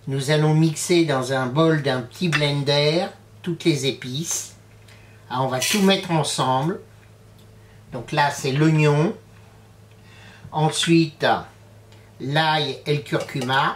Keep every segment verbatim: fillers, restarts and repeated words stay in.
nous allons mixer dans un bol d'un petit blender toutes les épices. Alors, on va tout mettre ensemble. Donc là, c'est l'oignon. Ensuite, l'ail et le curcuma.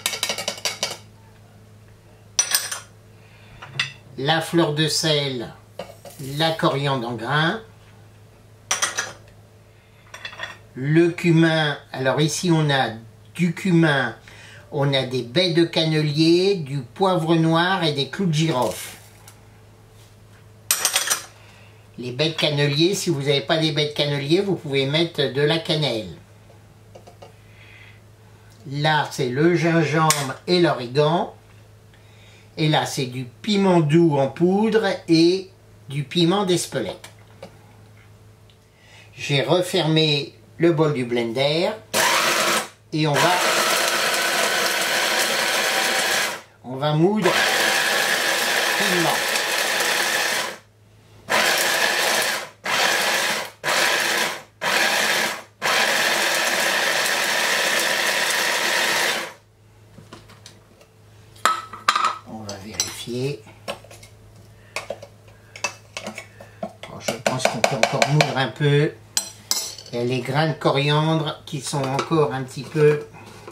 La fleur de sel, la coriandre en grains. Le cumin, alors ici on a du cumin, on a des baies de cannelier, du poivre noir et des clous de girofle. Les baies de cannelier, si vous n'avez pas des baies de cannelier, vous pouvez mettre de la cannelle. Là, c'est le gingembre et l'origan. Et là, c'est du piment doux en poudre et du piment d'Espelette. J'ai refermé le bol du blender et on va on va moudre finement. On va vérifier. Bon, je pense qu'on peut encore moudre un peu. Il y a les grains de coriandre qui sont encore un petit peu...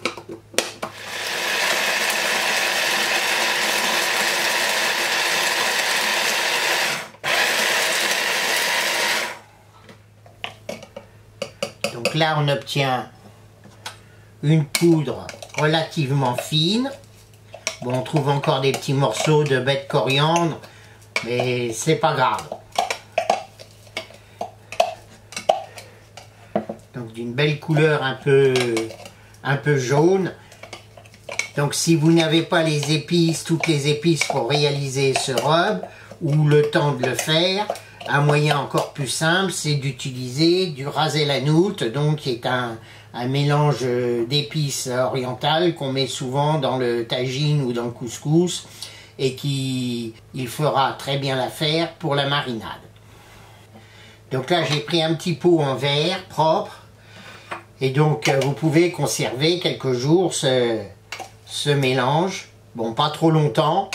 Donc là, on obtient une poudre relativement fine. Bon, on trouve encore des petits morceaux de baies de coriandre, mais c'est pas grave. Donc d'une belle couleur un peu, un peu jaune. Donc si vous n'avez pas les épices, toutes les épices pour réaliser ce rub, ou le temps de le faire, un moyen encore plus simple, c'est d'utiliser du ras el hanout, donc qui est un, un mélange d'épices orientales qu'on met souvent dans le tagine ou dans le couscous, et qui il fera très bien l'affaire pour la marinade. Donc là, j'ai pris un petit pot en verre propre. Et donc, vous pouvez conserver quelques jours ce, ce mélange. Bon, pas trop longtemps.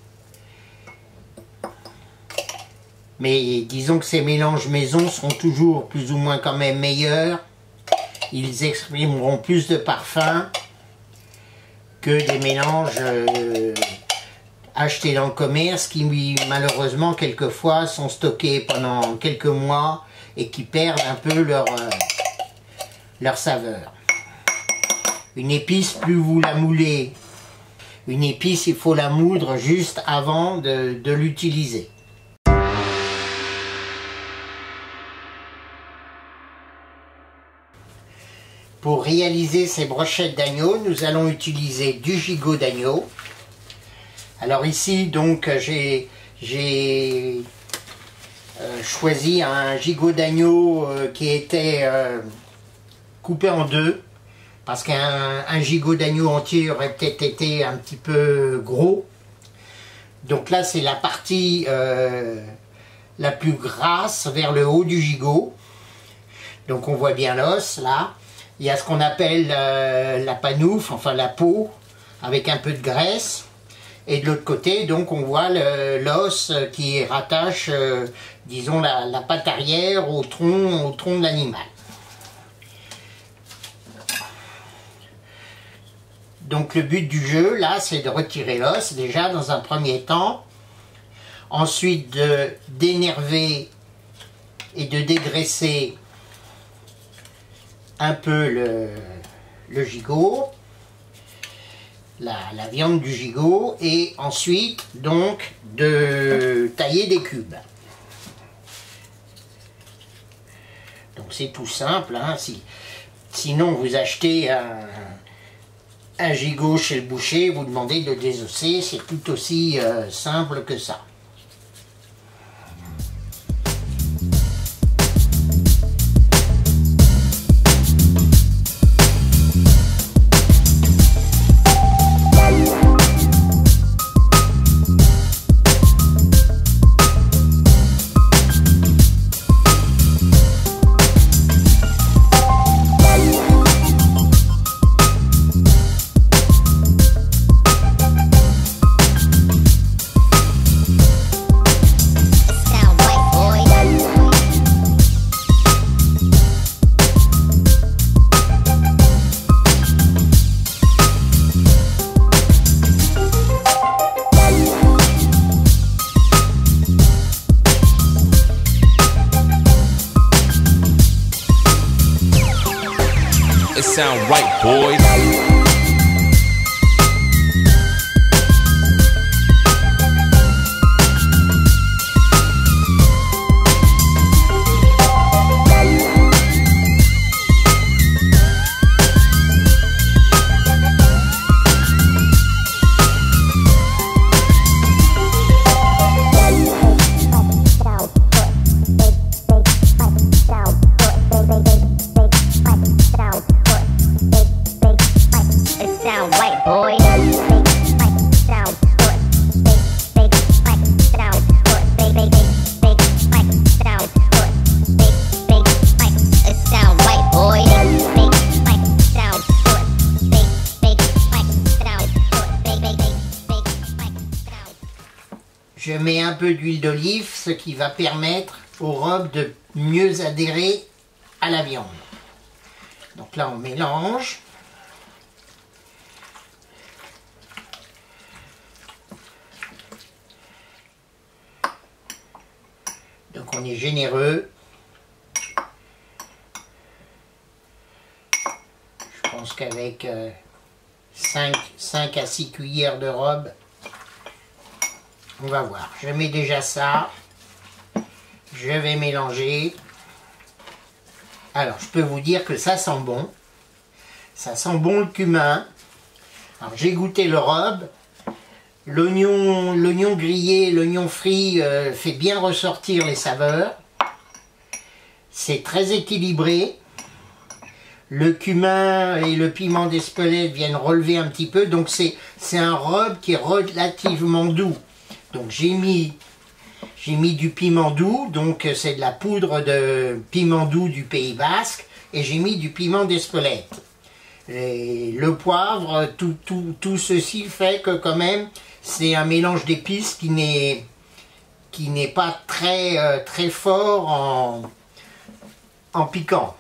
Mais disons que ces mélanges maison seront toujours plus ou moins quand même meilleurs. Ils exprimeront plus de parfum que des mélanges euh, achetés dans le commerce qui, malheureusement, quelquefois sont stockés pendant quelques mois et qui perdent un peu leur... Euh, leur saveur. Une épice, plus vous la moulez, une épice, il faut la moudre juste avant de, de l'utiliser. Pour réaliser ces brochettes d'agneau, nous allons utiliser du gigot d'agneau. Alors ici, donc, j'ai j'ai euh, choisi un gigot d'agneau euh, qui était euh, coupé en deux, parce qu'un un gigot d'agneau entier aurait peut-être été un petit peu gros. Donc là, c'est la partie euh, la plus grasse vers le haut du gigot. Donc on voit bien l'os là. Il y a ce qu'on appelle euh, la panoufle, enfin la peau, avec un peu de graisse. Et de l'autre côté, donc, on voit l'os qui rattache, euh, disons, la, la patte arrière au tronc, au tronc de l'animal. Donc le but du jeu, là, c'est de retirer l'os, déjà, dans un premier temps. Ensuite, d'énerver et de dégraisser un peu le, le gigot. La, la viande du gigot, et ensuite donc de tailler des cubes. Donc c'est tout simple, hein. Si, sinon vous achetez un, un gigot chez le boucher, vous demandez de le désosser, c'est tout aussi euh, simple que ça. sound right, boys. Je mets un peu d'huile d'olive, ce qui va permettre aux robes de mieux adhérer à la viande. Donc là, on mélange. Donc on est généreux. Je pense qu'avec euh, cinq à six cuillères de robe, on va voir. Je mets déjà ça. Je vais mélanger. Alors, je peux vous dire que ça sent bon. Ça sent bon le cumin. Alors, j'ai goûté le robe. L'oignon, l'oignon grillé, l'oignon frit euh, fait bien ressortir les saveurs. C'est très équilibré. Le cumin et le piment d'Espelette viennent relever un petit peu. Donc, c'est c'est un robe qui est relativement doux. Donc j'ai mis, j'ai mis du piment doux, donc c'est de la poudre de piment doux du Pays Basque, et j'ai mis du piment d'Espelette. Et le poivre, tout, tout, tout ceci fait que quand même, c'est un mélange d'épices qui n'est qui n'est pas très, euh, très fort en, en piquant.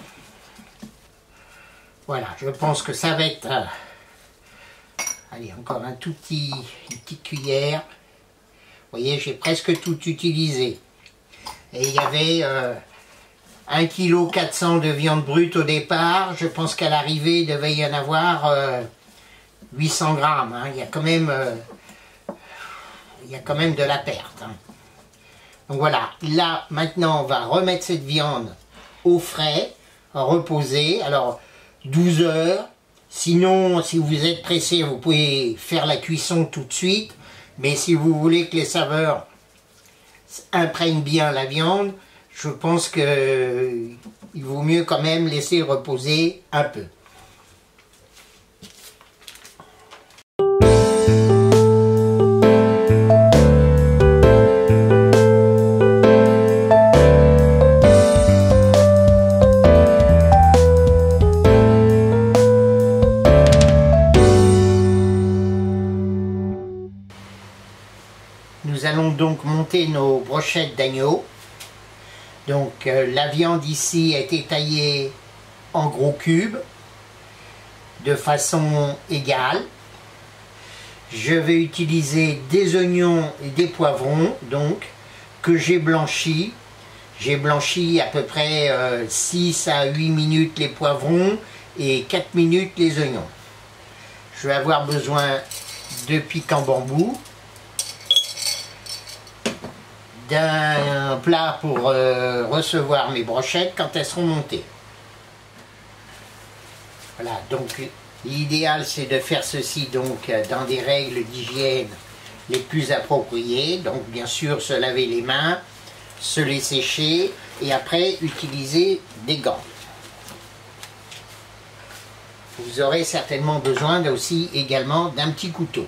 Voilà, je pense que ça va être... Euh, allez, encore un tout petit, une petite cuillère. Vous voyez, j'ai presque tout utilisé. Et il y avait euh, un virgule quatre kilos de viande brute au départ. Je pense qu'à l'arrivée, il devait y en avoir euh, huit cents grammes. Hein. Il y a quand même, euh, il y a quand même de la perte. Hein. Donc voilà, là, maintenant, on va remettre cette viande au frais, reposer. Alors, douze heures. Sinon, si vous êtes pressé, vous pouvez faire la cuisson tout de suite. Mais si vous voulez que les saveurs imprègnent bien la viande, je pense qu'il vaut mieux quand même laisser reposer un peu. Nous allons donc monter nos brochettes d'agneau. Donc euh, la viande ici a été taillée en gros cubes de façon égale. Je vais utiliser des oignons et des poivrons donc que j'ai blanchis. J'ai blanchi à peu près euh, six à huit minutes les poivrons et quatre minutes les oignons. Je vais avoir besoin de pic en bambou, d'un plat pour euh, recevoir mes brochettes quand elles seront montées. Voilà, donc l'idéal c'est de faire ceci donc dans des règles d'hygiène les plus appropriées. Donc bien sûr se laver les mains, se les sécher et après utiliser des gants. Vous aurez certainement besoin aussi également d'un petit couteau.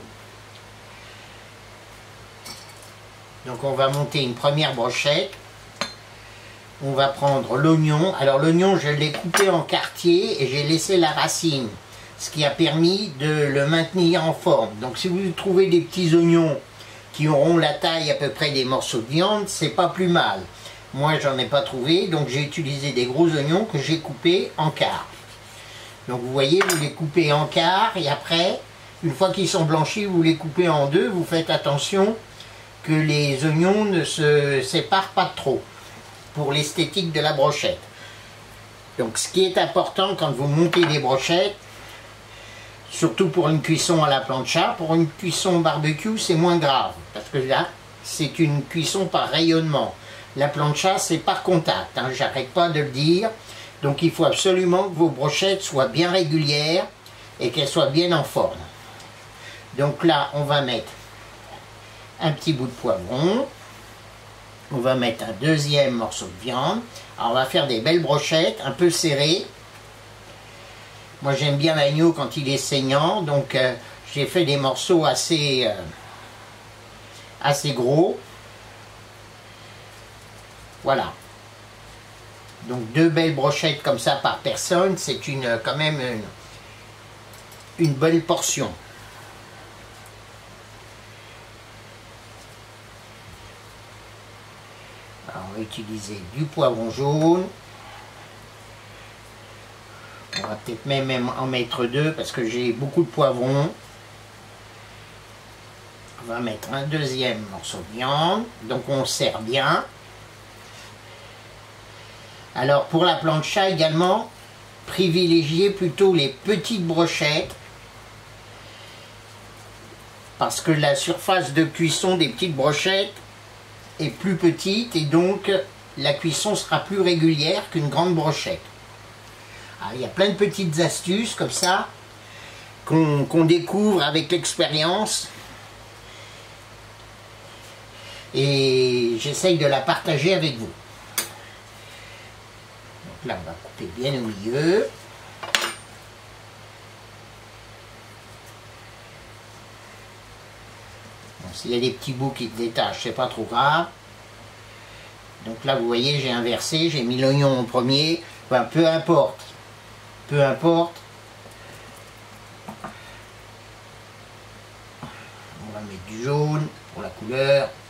Donc on va monter une première brochette. On va prendre l'oignon. Alors l'oignon, je l'ai coupé en quartiers et j'ai laissé la racine, ce qui a permis de le maintenir en forme. Donc si vous trouvez des petits oignons qui auront la taille à peu près des morceaux de viande, c'est pas plus mal. Moi j'en ai pas trouvé, donc j'ai utilisé des gros oignons que j'ai coupés en quarts. Donc vous voyez, vous les coupez en quarts et après, une fois qu'ils sont blanchis, vous les coupez en deux. Vous faites attention que les oignons ne se séparent pas trop pour l'esthétique de la brochette. Donc ce qui est important quand vous montez des brochettes, surtout pour une cuisson à la plancha, pour une cuisson barbecue c'est moins grave, parce que là c'est une cuisson par rayonnement. La plancha c'est par contact, hein, j'arrête pas de le dire. Donc il faut absolument que vos brochettes soient bien régulières et qu'elles soient bien en forme. Donc là on va mettre un petit bout de poivron. On va mettre un deuxième morceau de viande. Alors on va faire des belles brochettes, un peu serrées. Moi j'aime bien l'agneau quand il est saignant, donc euh, j'ai fait des morceaux assez, euh, assez gros. Voilà. Donc deux belles brochettes comme ça par personne, c'est une quand même une, une bonne portion. Alors, on va utiliser du poivron jaune. On va peut-être même en mettre deux parce que j'ai beaucoup de poivrons. On va mettre un deuxième morceau de viande. Donc on serre bien. Alors pour la plancha également, privilégiez plutôt les petites brochettes. Parce que la surface de cuisson des petites brochettes est plus petite et donc la cuisson sera plus régulière qu'une grande brochette. Alors, il y a plein de petites astuces comme ça qu'on qu'on découvre avec l'expérience et j'essaye de la partager avec vous. Donc là on va couper bien au milieu. S'il y a des petits bouts qui se détachent, c'est pas trop grave. Donc là, vous voyez, j'ai inversé, j'ai mis l'oignon en premier. Enfin, peu importe. Peu importe. On va mettre du jaune pour la couleur.